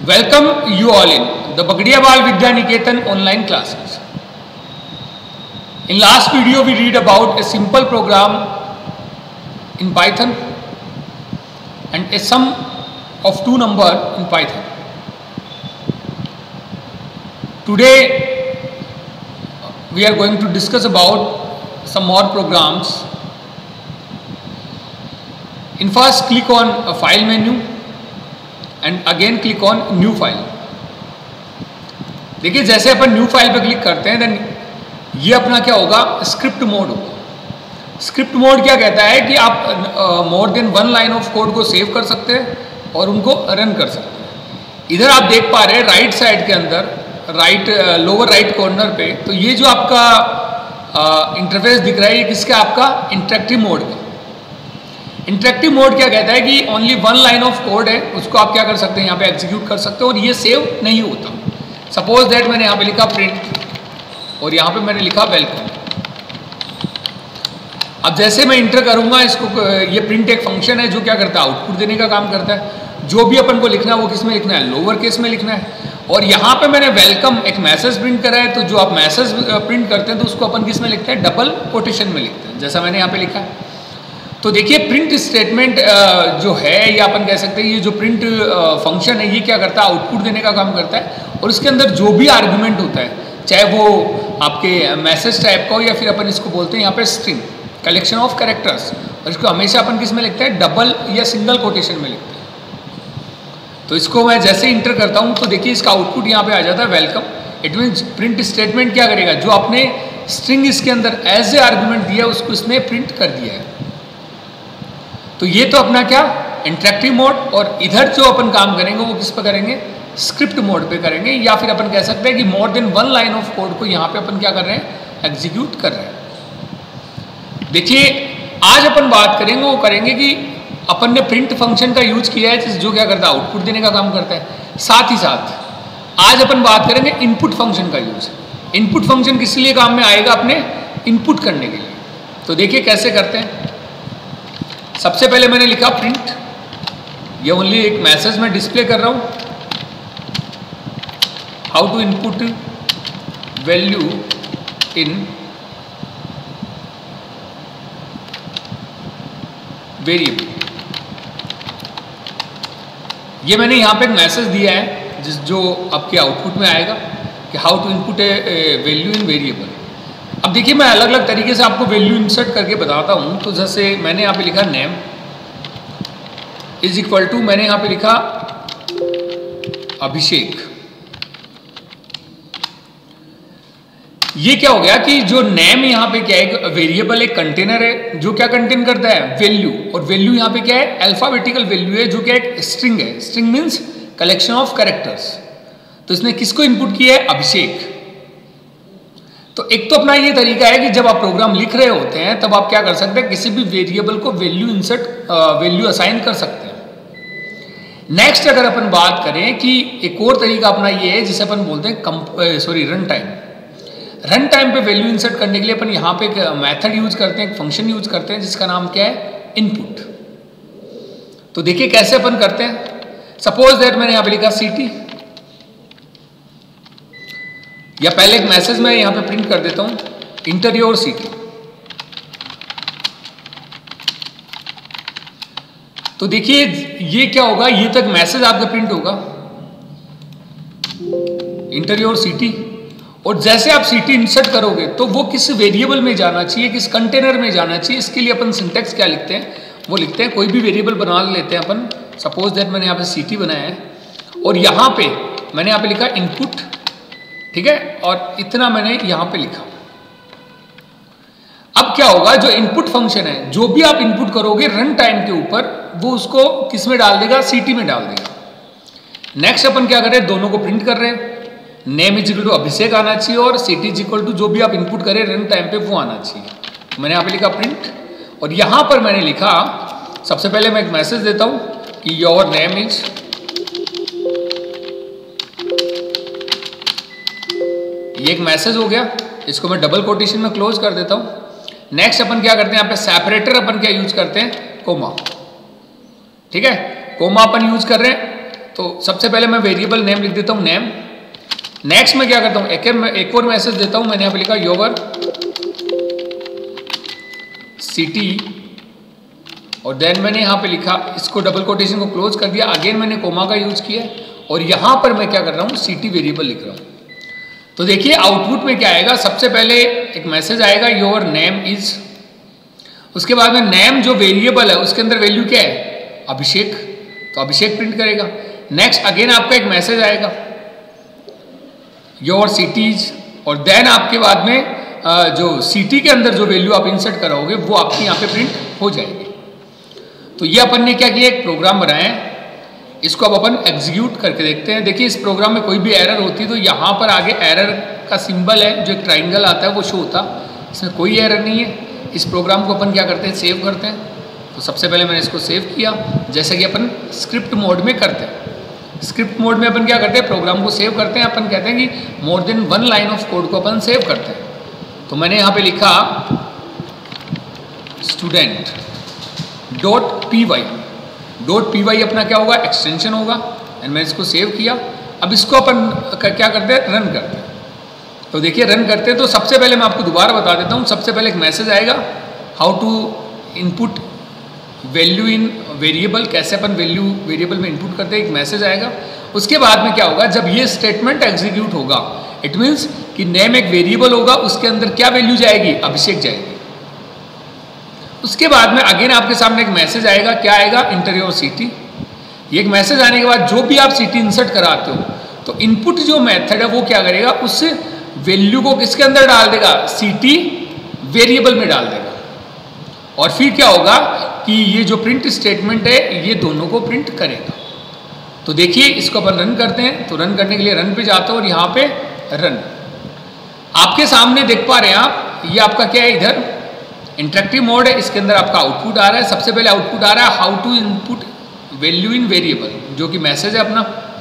Welcome you all in the Bagdiya Bal Vidya Niketan online classes. In last video we read about a simple program in Python and a sum of two numbers in Python. Today we are going to discuss about some more programs. In first click on a file menu and again click on new file. देखिए जैसे अपन new file पे click करते हैं then ये अपना क्या होगा, स्क्रिप्ट मोड होगा. स्क्रिप्ट मोड क्या कहता है कि आप more than one line of code को सेव कर सकते हैं और उनको रन कर सकते हैं. इधर आप देख पा रहे हैं राइट साइड के अंदर लोअर राइट कॉर्नर पे, तो ये जो आपका इंटरफेस दिख रहा है ये किसका, आपका इंटरेक्टिव मोड का. इंटरेक्टिव मोड क्या कहता है कि only one line of code है, उसको आप क्या कर सकते हैं यहाँ पे एग्जीक्यूट कर सकते हो और ये सेव नहीं होता. सपोज दैट मैंने यहाँ पे लिखा प्रिंट और यहाँ पे मैंने लिखा वेलकम. अब जैसे मैं इंटर करूँगा इसको, ये प्रिंट एक फंक्शन है जो क्या करता है, आउटपुट देने का काम करता है. जो भी अपन को लिखना है वो किस में लिखना है, लोअर केस में लिखना है. और यहाँ पे मैंने वेलकम एक मैसेज प्रिंट करा है, तो जो आप मैसेज प्रिंट करते हैं तो उसको अपन किस में लिखते हैं, डबल कोटेशन में लिखते हैं, जैसा मैंने यहाँ पे लिखा है. तो देखिए प्रिंट स्टेटमेंट जो है या अपन कह सकते हैं ये जो प्रिंट फंक्शन है ये क्या करता है, आउटपुट देने का काम करता है. और इसके अंदर जो भी आर्गुमेंट होता है, चाहे वो आपके मैसेज टाइप का हो या फिर अपन इसको बोलते हैं यहाँ पे स्ट्रिंग, कलेक्शन ऑफ कैरेक्टर्स, और इसको हमेशा अपन किस में लिखते हैं, डबल या सिंगल कोटेशन में लिखते हैं. तो इसको मैं जैसे इंटर करता हूँ तो देखिए इसका आउटपुट यहाँ पे आ जाता है welcome. It means print statement क्या करेगा, जो आपने स्ट्रिंग इसके अंदर एज ए आर्गुमेंट दिया उसको इसने प्रिंट कर दिया है. तो ये तो अपना क्या इंटरेक्टिव मोड. और इधर जो अपन काम करेंगे वो किस पर करेंगे, स्क्रिप्ट मोड पे करेंगे, या फिर अपन कह सकते हैं कि more than one line of code को यहाँ पे अपन क्या कर रहे हैं, एग्जीक्यूट कर रहे हैं. देखिए आज अपन बात करेंगे वो करेंगे कि अपन ने प्रिंट फंक्शन का यूज किया है जो क्या करता है, आउटपुट देने का काम करता है. साथ ही साथ आज अपन बात करेंगे इनपुट फंक्शन का यूज. इनपुट फंक्शन किस लिए काम में आएगा, अपने इनपुट करने के लिए. तो देखिए कैसे करते हैं. सबसे पहले मैंने लिखा प्रिंट, ये ओनली एक मैसेज में डिस्प्ले कर रहा हूं, how to input value in variable. ये मैंने यहां पे एक मैसेज दिया है जो आपके आउटपुट में आएगा कि how to input a value in variable. अब देखिए मैं अलग अलग तरीके से आपको वैल्यू इंसर्ट करके बताता हूँ. तो जैसे मैंने यहाँ पे लिखा नेम इज इक्वल टू, मैंने यहाँ पे लिखा अभिषेक. ये क्या हो गया कि जो नेम यहाँ पे क्या है, वेरिएबल एक कंटेनर है जो क्या कंटेन करता है, वैल्यू. और वैल्यू यहाँ पे क्या है, अल्फाबेटिकल वैल्यू है जो क्या एक स्ट्रिंग है. String means collection of characters. तो इसने किसको इनपुट किया है, अभिषेक. तो एक तो अपना ये तरीका है कि जब आप प्रोग्राम लिख रहे होते हैं तब आप क्या कर सकते हैं, किसी भी वेरिएबल को वैल्यू इंसर्ट वैल्यू असाइन कर सकते हैं. नेक्स्ट अगर अपन बात करें कि एक और तरीका अपना ये है जिसे अपन बोलते हैं रन टाइम. रन टाइम पे वैल्यू इंसर्ट करने के लिए अपन यहाँ पे एक मेथड यूज करते हैं, एक फंक्शन यूज करते हैं जिसका नाम क्या है, इनपुट. तो देखिए कैसे अपन करते हैं. सपोज दैट मैंने यहाँ पे लिखा सीटी, या पहले एक मैसेज मैं यहां पे प्रिंट कर देता हूं, इंटर योर सिटी. तो देखिए ये क्या होगा, ये तक मैसेज आपका प्रिंट होगा, इंटर योर सिटी. और जैसे आप सिटी इंसर्ट करोगे तो वो किस वेरिएबल में जाना चाहिए, किस कंटेनर में जाना चाहिए, इसके लिए अपन सिंटेक्स क्या लिखते हैं, वो लिखते हैं, कोई भी वेरिएबल बना लेते हैं अपन. सपोज दैट मैंने यहाँ पे सिटी बनाया है और यहाँ पे मैंने यहाँ पे लिखा इनपुट, ठीक है, और इतना मैंने यहां पे लिखा. अब क्या होगा, जो इनपुट फंक्शन है, जो भी आप इनपुट करोगे रन टाइम के ऊपर, वो उसको किस में डाल देगा, सीटी में डाल देगा. नेक्स्ट अपन क्या कर रहे हैं, दोनों को प्रिंट कर रहे हैं. Name is equal to Abhishek आना चाहिए और सिटी इज इक्वल टू जो भी आप इनपुट करें रन टाइम पे वो आना चाहिए. मैंने यहां पे लिखा प्रिंट और यहां पर मैंने लिखा, सबसे पहले मैं एक मैसेज देता हूं कि योर नेम इज, ये एक मैसेज हो गया, इसको मैं डबल कोटेशन में क्लोज कर देता हूं. नेक्स्ट अपन क्या करते हैं, यहाँ पे सेपरेटर अपन क्या यूज करते हैं, कोमा. ठीक है, कोमा अपन यूज कर रहे हैं. तो सबसे पहले मैं वेरिएबल नेम लिख देता हूँ नेम। नेक्स्ट मैं क्या करता हूँ, एक और मैसेज देता हूँ। मैंने यहाँ पे लिखा योर सिटी, और देन मैंने यहाँ पे लिखा, इसको डबल कोटेशन को क्लोज कर दिया, अगेन मैंने कोमा का यूज किया और यहाँ पर मैं क्या कर रहा हूँ, सिटी वेरिएबल लिख रहा हूँ। तो देखिए आउटपुट में क्या आएगा, सबसे पहले एक मैसेज आएगा योर नेम इज, उसके बाद में नेम जो वेरिएबल है उसके अंदर वैल्यू क्या है, अभिषेक, तो अभिषेक प्रिंट करेगा। नेक्स्ट अगेन आपका एक मैसेज आएगा योर सिटीज, और देन आपके बाद में जो सिटी के अंदर जो वैल्यू आप इंसर्ट कराओगे वो आपकी यहाँ पे प्रिंट हो जाएगी। तो ये अपन ने क्या किया, एक प्रोग्राम बनाया है, इसको अब अपन एग्जीक्यूट करके देखते हैं। देखिए इस प्रोग्राम में कोई भी एरर होती है तो यहाँ पर आगे एरर का सिंबल है, जो एक ट्राइंगल आता है वो शो होता, इसमें कोई एरर नहीं है। इस प्रोग्राम को अपन क्या करते हैं, सेव करते हैं। तो सबसे पहले मैंने इसको सेव किया, जैसे कि अपन स्क्रिप्ट मोड में करते हैं। स्क्रिप्ट मोड में अपन क्या करते हैं, प्रोग्राम को सेव करते हैं। अपन कहते हैं कि more than 1 line of code को अपन सेव करते हैं। तो मैंने यहाँ पे लिखा student .py अपना क्या होगा, एक्सटेंशन होगा, एंड मैंने इसको सेव किया। अब इसको अपन क्या करते हैं, रन करते हैं। तो देखिए रन करते हैं तो सबसे पहले मैं आपको दोबारा बता देता हूँ। सबसे पहले एक मैसेज आएगा how to input value in variable, कैसे अपन वैल्यू वेरिएबल में इनपुट करते हैं, एक मैसेज आएगा। उसके बाद में क्या होगा, जब ये स्टेटमेंट एग्जीक्यूट होगा, इट मीन्स कि नेम एक वेरिएबल होगा, उसके अंदर क्या वैल्यू जाएगी, अभिषेक जाएगी। उसके बाद में अगेन आपके सामने एक मैसेज आएगा, क्या आएगा, इंटर योर सिटी। ये एक मैसेज आने के बाद जो भी आप सिटी इंसर्ट कराते हो तो इनपुट जो मेथड है वो क्या करेगा, उस वैल्यू को किसके अंदर डाल देगा, सिटी वेरिएबल में डाल देगा। और फिर क्या होगा कि ये जो प्रिंट स्टेटमेंट है ये दोनों को प्रिंट करेगा। तो देखिए इसको अपन रन करते हैं। तो रन करने के लिए रन पे जाते हो और यहाँ पे रन, आपके सामने देख पा रहे हैं आप, ये आपका क्या है, इधर इंटरेक्टिव मोड है, इसके अंदर आपका आउटपुट आ रहा है। सबसे पहले आउटपुट आ रहा है how to input value in variable, जो कि मैसेज है अपना,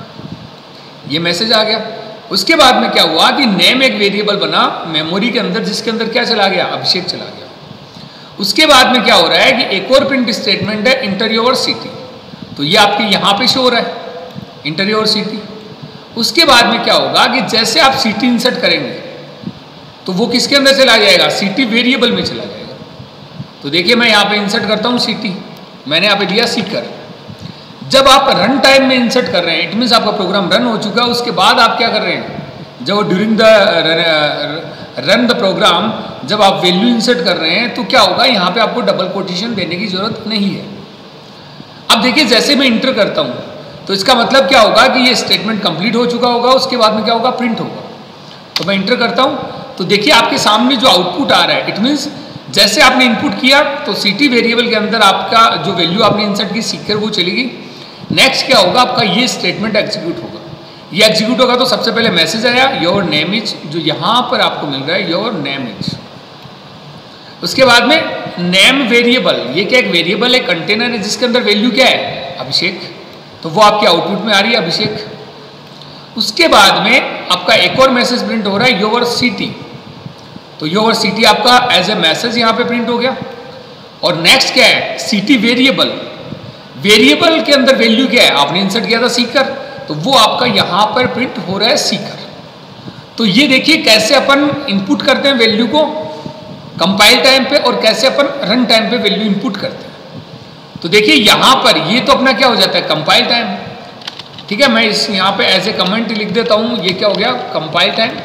ये मैसेज आ गया। उसके बाद में क्या हुआ कि नेम एक वेरिएबल बना मेमोरी के अंदर, जिसके अंदर क्या चला गया, अभिषेक चला गया। उसके बाद में क्या हो रहा है कि एक और प्रिंट स्टेटमेंट है इंटर योर सिटी, तो ये आपके यहाँ पे शो हो रहा है इंटर योर सिटी। उसके बाद में क्या होगा कि जैसे आप सिटी इंसर्ट करेंगे तो वो किसके अंदर चला जाएगा, सिटी वेरिएबल में चला जाएगा। तो देखिए मैं यहाँ पे इंसर्ट करता हूँ सिटी, मैंने यहाँ पे दिया सीकर। जब आप रन टाइम में इंसर्ट कर रहे हैं, इट मीन्स आपका प्रोग्राम रन हो चुका है, उसके बाद आप क्या कर रहे हैं, जब during the run the program जब आप वैल्यू इंसर्ट कर रहे हैं तो क्या होगा, यहाँ पे आपको डबल कोटेशन देने की जरूरत नहीं है। अब देखिए जैसे मैं इंटर करता हूँ तो इसका मतलब क्या होगा कि ये स्टेटमेंट कंप्लीट हो चुका होगा, उसके बाद में क्या होगा, प्रिंट होगा। तो मैं इंटर करता हूँ तो देखिए आपके सामने जो आउटपुट आ रहा है, इट मीन्स जैसे आपने इनपुट किया तो सिटी वेरिएबल के अंदर आपका जो वैल्यू आपने इंसर्ट की सीकर वो चलेगी। नेक्स्ट क्या होगा, आपका ये स्टेटमेंट एग्जीक्यूट होगा। ये एग्जीक्यूट होगा तो सबसे पहले मैसेज आया योर नेम इज, जो यहाँ पर आपको मिल रहा है योर नेम इज। उसके बाद में नेम वेरिएबल, ये क्या एक वेरिएबल है, कंटेनर है, जिसके अंदर वैल्यू क्या है, अभिषेक, तो वो आपके आउटपुट में आ रही है अभिषेक। उसके बाद में आपका एक और मैसेज प्रिंट हो रहा है योर सिटी, तो योर सिटी आपका एज ए मैसेज यहाँ पे प्रिंट हो गया। और नेक्स्ट क्या है, सिटी वेरिएबल, वेरिएबल के अंदर वैल्यू क्या है, आपने इंसर्ट किया था सीकर, तो वो आपका यहाँ पर प्रिंट हो रहा है सीकर। तो ये देखिए कैसे अपन इनपुट करते हैं वैल्यू को कंपाइल टाइम पे, और कैसे अपन रन टाइम पे वैल्यू इनपुट करते हैं। तो देखिए यहाँ पर ये तो अपना क्या हो जाता है, कंपाइल टाइम, ठीक है। मैं इस यहाँ पे एज ए कमेंट लिख देता हूँ, ये क्या हो गया, कंपाइल टाइम।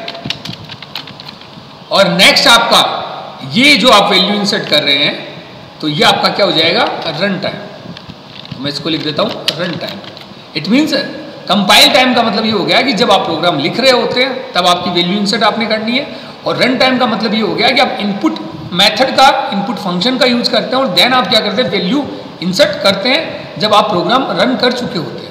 और नेक्स्ट आपका ये जो आप वैल्यू इंसर्ट कर रहे हैं तो ये आपका क्या हो जाएगा, रन टाइम। तो मैं इसको लिख देता हूँ run time. It means compile time का मतलब ये हो गया कि जब आप प्रोग्राम लिख रहे होते हैं तब आपकी वैल्यू इंसर्ट आपने करनी है, और रन टाइम का मतलब ये हो गया कि आप इनपुट मेथड का, इनपुट फंक्शन का यूज करते हैं और देन आप क्या करते हैं, वैल्यू इंसर्ट करते हैं जब आप प्रोग्राम रन कर चुके होते हैं।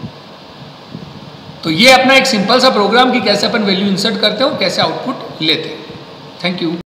तो ये अपना एक सिंपल सा प्रोग्राम कि कैसे अपन वैल्यू इंसर्ट करते हैं और कैसे आउटपुट लेते हैं। Thank you.